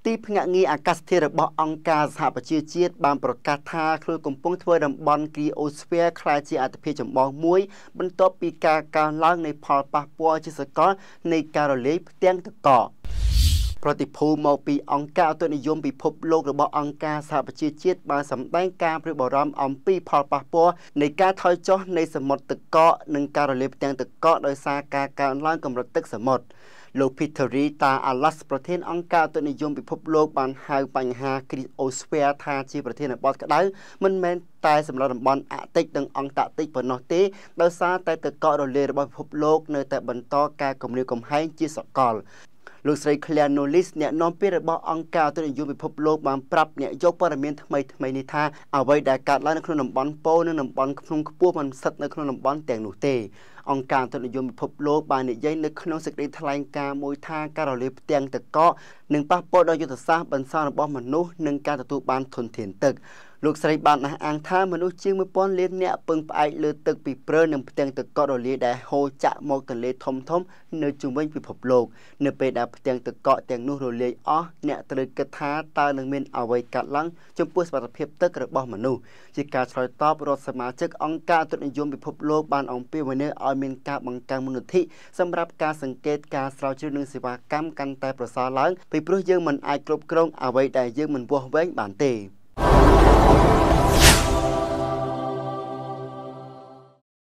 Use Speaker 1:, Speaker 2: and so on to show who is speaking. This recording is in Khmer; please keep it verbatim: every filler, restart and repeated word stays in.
Speaker 1: ទីភ្នាក់ងារអាកាសធាតុរបស់អង្គការសហប្រជាជាតិបានប្រកាសថាខ្លួនកំពុងធ្វើតំបន់គ្រីអូស្ហ្វែរក្លាយជាអត្ថប្រយោជន៍ចម្បងមួយបន្ទាប់ពីការកើនឡើងនៃផលប៉ះពាល់ជាសកលនៃការរលាយផ្ទាំងទឹកកកប្រតិភូមកពីអង្គការអតុនិយមពិភពលោករបស់អង្គការសហប្រជាជាតិបានសម្ដែងការព្រួយបារម្ភអំពីផលប៉ះពាល់នៃការថយចុះនៃសមុទ្រទឹកកកនិងការរលាយផ្ទាំងទឹកកកដោយសារការកើនឡើងកម្រិតទឹកសមុទ្រលោក Peter តា Alas ប្រធានអង្គការអតុនិយមពិភពលោកបានហៅបញ្ហាគ្រីអូស្ហ្វែរថាជាប្រធានបទក្តៅមិនមែនតែសម្រាប់តំបន់អាកតិចនិងអង់តាក់ទិកប៉ុណ្ណោះទេដោយសារតែទឹកកករលាយរបស់ពិភពលោកនៅតែបន្តការគំរាមកំហែងជាសកលលោកស្រី Claire Knowles អ្នកនាំពាក្យរបស់អង្គការអតុនិយមពិភពលោកបានប្រាប់អ្នកយកព័ត៌មានថ្មីថ្មីនេះថាអ្វីដែលកើតឡើងនៅក្នុងតំបន់ប៉ូនិងតំបន់ភ្នំខ្ពស់មិនស្ថិតនៅក្នុងតំបន់ទាំងនោះទេអង្គការអតុនិយមពិភពលោកបាននិយាយនៅក្នុងសេចក្តីថ្លែងការណ៍មួយថាការរលាយផ្ទាំងទឹកកកនឹងប៉ះពាល់ដល់យុទ្ធសាស្ត្របន្សាំរបស់មនុស្សនិងការទទួលបានធនធានទឹកលោកស្រីបានអះអាងថាមនុស្សជាង một nghìn លាននាក់ពឹងផ្អែកលើទឹកពីព្រើនិងផ្ទាំងទឹកកករលាយដែលហូរចាក់មកទន្លេធំធំនៅជុំវិញពិភពលោកនៅពេលដែលផ្ទាំងទឹកកកទាំងនោះរលាយអស់អ្នកត្រូវគិតថាតើនឹងមានអ្វីកើតឡើងចំពោះសុខភាពទឹករបស់មនុស្សជាការឆ្លើយតបរដ្ឋសមាជិកអង្គការអតុនិយមពិភពលោកបានអំពាវនាវឲ្យមានការបង្កើនមូលនិធិសម្រាប់ការសង្កេតការស្រាវជ្រាវនិងសេវាកម្មកាន់តែប្រសើរឡើងពីព្រោះយើងមិនអាចគ្រប់គ្រងអ្វីដែលយើងមិនវាស់វែងបានទេ